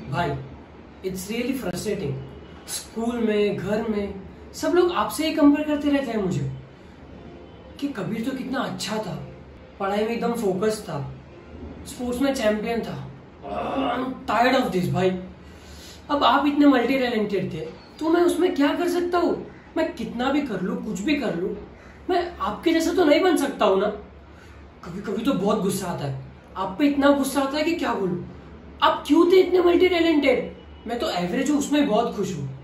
भाई, it's really frustrating. School में, घर में सब लोग आपसे ही कंपेयर करते रहते हैं मुझे कि कबीर तो कितना अच्छा था, पढ़ाई में एकदम फोकस था, स्पोर्ट्स में चैंपियन था। I am tired of this भाई। अब आप इतने मल्टी टैलेंटेड थे तो मैं उसमें क्या कर सकता हूँ? मैं कितना भी कर लूँ, कुछ भी कर लूँ, मैं आपके जैसा तो नहीं बन सकता हूँ ना। कभी कभी तो बहुत गुस्सा आता है, आप पे इतना गुस्सा आता है कि क्या बोलूं। आप क्यों थे इतने मल्टी टैलेंटेड? मैं तो एवरेज हूँ, उसमें बहुत खुश हूँ।